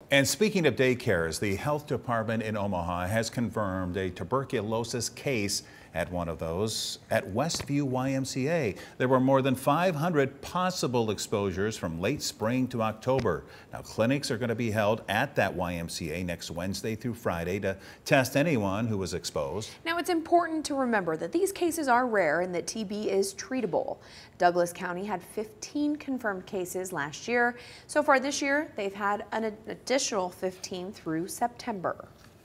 And speaking of daycares, the health department in Omaha has confirmed a tuberculosis case at one of those at Westview YMCA. There were more than 500 possible exposures from late spring to October. Now, clinics are going to be held at that YMCA next Wednesday through Friday to test anyone who was exposed. Now, it's important to remember that these cases are rare and that TB is treatable. Douglas County had 15 confirmed cases last year. So far this year, they've had an additional 15 through September.